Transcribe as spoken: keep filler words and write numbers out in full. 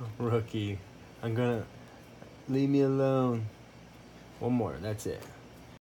Rookie. I'm gonna... Leave me alone. One more, that's it.